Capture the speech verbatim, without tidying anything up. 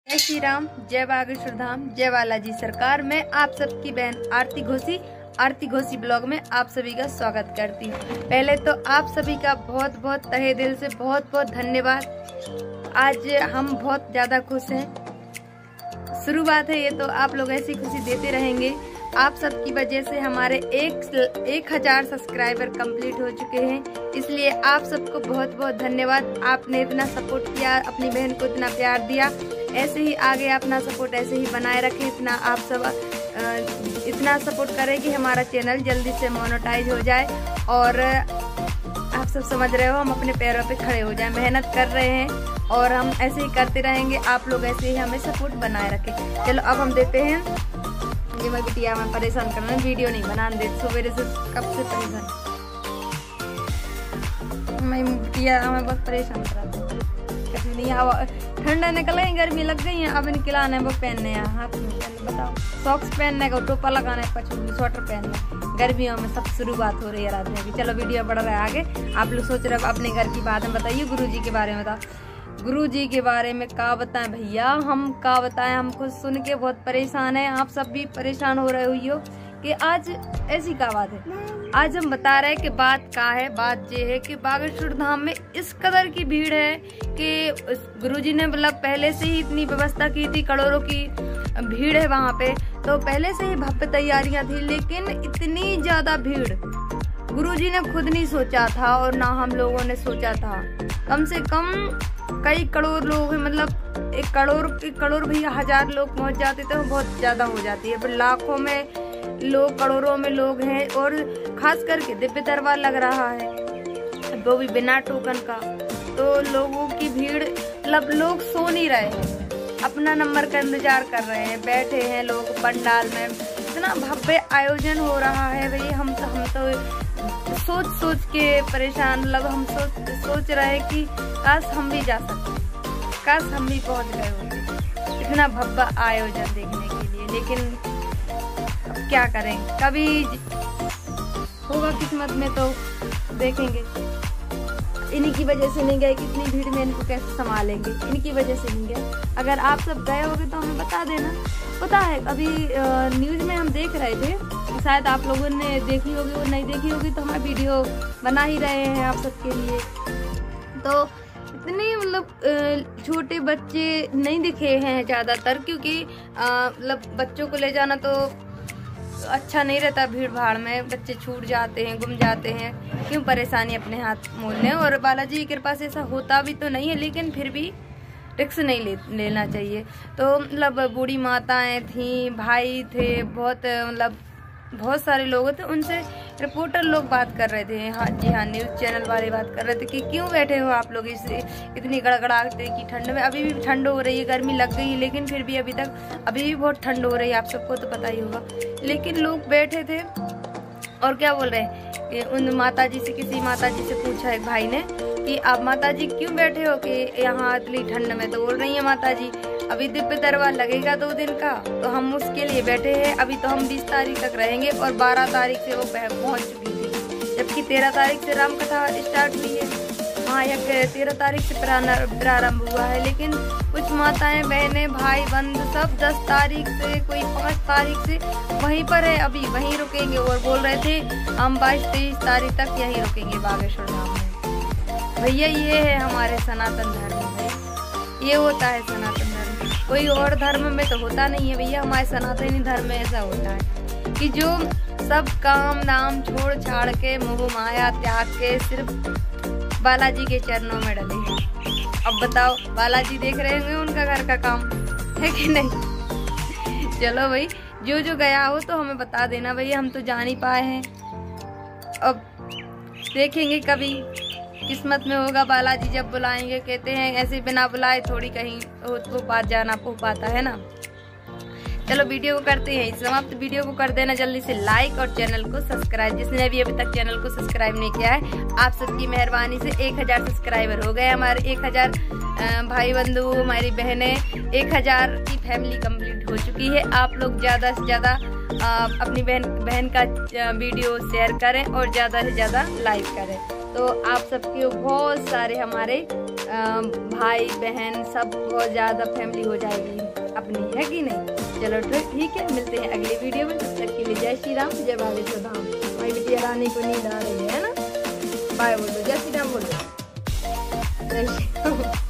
जय श्री राम, जय बागेश्वर धाम, जय बालाजी सरकार। मैं आप सबकी बहन आरती घोसी आरती घोसी ब्लॉग में आप सभी का स्वागत करती हूँ। पहले तो आप सभी का बहुत बहुत तहे दिल से बहुत बहुत धन्यवाद। आज हम बहुत ज़्यादा खुश हैं। शुरुआत है ये, तो आप लोग ऐसी खुशी देते रहेंगे। आप सबकी वजह से हमारे एक एक हजार सब्सक्राइबर कंप्लीट हो चुके हैं, इसलिए आप सबको बहुत बहुत धन्यवाद। आपने इतना सपोर्ट किया, अपनी बहन को इतना प्यार दिया। ऐसे ही आगे अपना सपोर्ट ऐसे ही बनाए रखें। इतना आप सब इतना सपोर्ट करें कि हमारा चैनल जल्दी से मोनेटाइज हो जाए और आप सब समझ रहे हो, हम अपने पैरों पे खड़े हो जाएं। मेहनत कर रहे हैं और हम ऐसे ही करते रहेंगे। आप लोग ऐसे ही हमें सपोर्ट बनाए रखें। चलो अब हम देते हैं। ये मैं बिटिया मैं परेशान करना, वीडियो नहीं बनाने दे सवेरे से, कब से परेशान मैं बिटिया हमें बहुत परेशान करा। कभी नहीं हवा ठंडा निकल गई, गर्मी लग गई है। अब निकलाने वो पहनने हैं हाथ में, बताओ सॉक्स पहनने का, टोपा लगाना है, पचूंगी स्वेटर पहनना। गर्मियों में सब शुरुआत हो रही है रात में भी। चलो वीडियो बढ़ रहा है आगे। आप लोग सोच रहे हो अपने घर की बात में बताइए। गुरुजी के बारे में बताओ। गुरुजी के बारे में क्या बताएं भैया, हम क्या बताएं। हम खुद सुन के बहुत परेशान हैं। आप सब भी परेशान हो रहे हुई हो कि आज ऐसी क्या बात है। आज हम बता रहे हैं कि बात क्या है। बात ये है कि बागेश्वर धाम में इस कदर की भीड़ है कि गुरुजी ने मतलब पहले से ही इतनी व्यवस्था की थी। करोड़ों की भीड़ है वहाँ पे, तो पहले से ही भव्य तैयारियां थी, लेकिन इतनी ज्यादा भीड़ गुरुजी ने खुद नहीं सोचा था और ना हम लोगों ने सोचा था। कम से कम कई करोड़ लोग हैं, मतलब एक करोड़ एक करोड़ भैया हजार लोग पहुंच जाते तो बहुत ज्यादा हो जाती है, पर लाखों में लोग, करोड़ों में लोग हैं। और खास करके दिव्य दरबार लग रहा है, वो भी बिना टोकन का। तो लोगों की भीड़, मतलब लोग सो नहीं रहे हैं, अपना नंबर का इंतजार कर रहे हैं, बैठे हैं लोग पंडाल में। इतना भव्य आयोजन हो रहा है भाई। हम तो हम तो सोच सोच के परेशान, मतलब हम सोच सोच रहे हैं कि काश हम भी जा सकते, काश हम भी पहुंच गए होते इतना भव्य आयोजन देखने के लिए। लेकिन अब क्या करें, कभी होगा किस्मत में तो देखेंगे। इन्हीं की वजह से नहीं गए, कितनी भीड़ में इनको कैसे संभालेंगे, इनकी वजह से नहीं गए। अगर आप सब गए होगे तो हमें बता देना। पता है अभी न्यूज में हम देख रहे थे, शायद आप लोगों ने देखी होगी और नहीं देखी होगी, तो हम वीडियो बना ही रहे हैं आप सबके लिए। तो इतने मतलब छोटे बच्चे नहीं दिखे हैं ज्यादातर, क्योंकि मतलब बच्चों को ले जाना तो अच्छा नहीं रहता। भीड़ भाड़ में बच्चे छूट जाते हैं, गुम जाते हैं, क्यों परेशानी अपने हाथ मोल लें। और बालाजी की कृपा से ऐसा होता भी तो नहीं है, लेकिन फिर भी रिस्क नहीं ले, लेना चाहिए। तो मतलब बूढ़ी माताएं थी, भाई थे, बहुत मतलब बहुत सारे लोग थे। उनसे रिपोर्टर लोग बात कर रहे थे, हाँ जी हाँ, न्यूज़ चैनल वाले बात कर रहे थे कि क्यों बैठे हो आप लोग इस इतनी गड़गड़ाते की ठंड में। अभी भी ठंड हो रही है, गर्मी लग गई, लेकिन फिर भी अभी तक अभी भी बहुत ठंड हो रही है, आप सबको तो पता ही होगा। लेकिन लोग बैठे थे और क्या बोल रहे हैं कि उन माता जी से, किसी माता जी से पूछा एक भाई ने कि आप माता जी क्यों बैठे हो कि यहाँ इतनी ठंड में। तो बोल रही है माता जी अभी दिव्य दरबार लगेगा दो दिन का, तो हम उसके लिए बैठे हैं। अभी तो हम बीस तारीख तक रहेंगे और बारह तारीख से वो पहुंच चुकी थी, जबकि तेरह तारीख से राम कथा स्टार्ट हुई है। हाँ, यह तेरह तारीख से प्रारंभ हुआ है, लेकिन कुछ माताएं, बहनें, भाई बंद सब दस तारीख से, कोई पाँच तारीख से वहीं पर है, अभी वहीं रुकेंगे। और बोल रहे थे हम बाईस तेईस तारीख तक यहीं रुकेंगे बागेश्वर धाम में। भैया ये है हमारे सनातन धर्म में, ये होता है सनातन धर्म। कोई और धर्म में तो होता नहीं है भैया, हमारे सनातनी धर्म में ऐसा होता है कि जो सब काम नाम छोड़ छाड़ के, मोह माया त्याग के सिर्फ बालाजी के चरणों में डले हैं। अब बताओ, बालाजी देख रहे होंगे उनका घर का काम है कि नहीं। चलो भाई, जो जो गया हो तो हमें बता देना भैया, हम तो जान ही पाए हैं। अब देखेंगे कभी किस्मत में होगा, बालाजी जब बुलाएंगे। कहते हैं ऐसे बिना बुलाए थोड़ी कहीं वो बात जाना हो पाता है ना। चलो वीडियो को करते हैं समाप्त। वीडियो को कर देना जल्दी से लाइक और चैनल को सब्सक्राइब, जिसने भी अभी तक चैनल को सब्सक्राइब नहीं किया है। आप सबकी मेहरबानी से एक हजार सब्सक्राइबर हो गए हमारे। एक हजार भाई बंधु, हमारी बहनें, एक हजार की फैमिली कंप्लीट हो चुकी है। आप लोग ज्यादा से ज्यादा अपनी बहन बहन का वीडियो शेयर करें और ज्यादा से ज्यादा लाइक करें, तो आप सबके बहुत सारे हमारे भाई बहन सब बहुत ज़्यादा फैमिली हो जाएगी अपनी, है कि नहीं। चलो ठीक है, मिलते हैं अगली वीडियो में। तब तक के लिए जय श्री राम, जय बालेश्वर धाम। हमारी बिटिया रानी को नींद आ रही है ना, बाय बोलो, जय श्री राम बोलो, जय श्री राम।